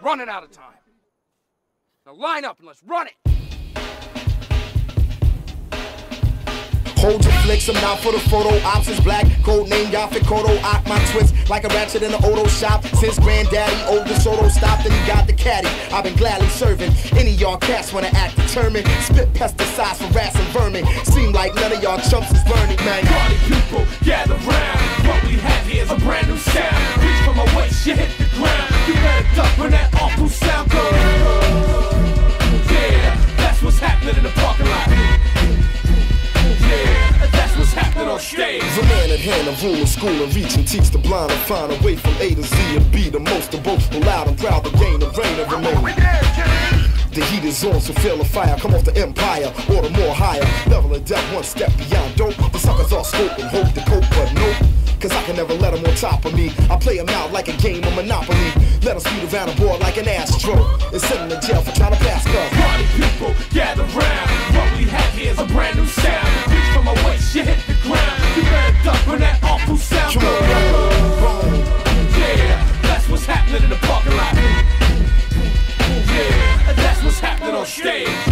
running out of time. Now line up and let's run it. Hold your flicks, I'm out for the photo ops. It's black, code name Yafik Kodo. Ock my twist like a ratchet in the Odo shop. Since granddaddy old the Soto stopped and he got the caddy, I've been gladly serving. Any y'all cats wanna act determined, spit pesticides for rats and vermin. Seem like none of y'all chumps is learning, man. Party people, gather round. What we have here is a brand new sound. Reach for my waist, you hit the ground. You better duck when that awful sound goes. Yeah, that's what's happening in the parking lot. Yeah, that's what's happening on stage. The man at hand, a rule of school and reach and teach the blind and find a way from A to Z and be the most of both. Loud and proud to gain the reign and remain. The heat is on, so feel the fire. Come off the empire, order more higher. Level of death, one step beyond dope. The suckers all scope and hope to cope, but nope. Cause I can never let them on top of me. I play them out like a game of Monopoly. Let them speed around the board like an Astro and send them to jail for trying to pass cuss. Party people, gather round. What we have here is a brand new sound. Reach for my waist, you hit the ground. You better duck when that awful sound goes. Yeah, that's what's happening in the parking lot. Yeah, that's what's happening on stage.